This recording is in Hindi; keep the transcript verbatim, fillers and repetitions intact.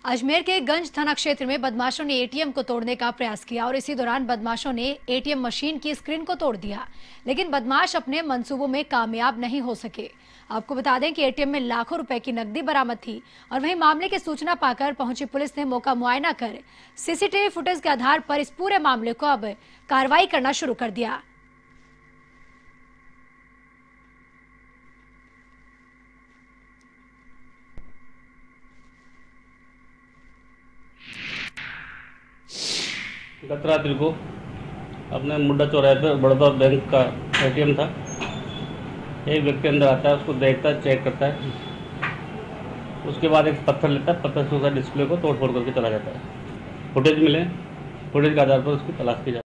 अजमेर के गंज थाना क्षेत्र में बदमाशों ने एटीएम को तोड़ने का प्रयास किया और इसी दौरान बदमाशों ने एटीएम मशीन की स्क्रीन को तोड़ दिया, लेकिन बदमाश अपने मंसूबों में कामयाब नहीं हो सके। आपको बता दें कि एटीएम में लाखों रुपए की नकदी बरामद थी और वहीं मामले की सूचना पाकर पहुंची पुलिस ने मौका मुआयना कर सीसीटीवी फुटेज के आधार पर इस पूरे मामले को अब कार्रवाई करना शुरू कर दिया। गत रात्रि को अपने मुड्डा चौराहे पर बड़ौदा बैंक का एटीएम था। एक व्यक्ति अंदर आता है, उसको देखता है, चेक करता है, उसके बाद एक पत्थर लेता है, पत्थर से उसका डिस्प्ले को तोड़ फोड़ करके चला जाता है। फुटेज मिले, फुटेज के आधार पर उसकी तलाश की जाती है।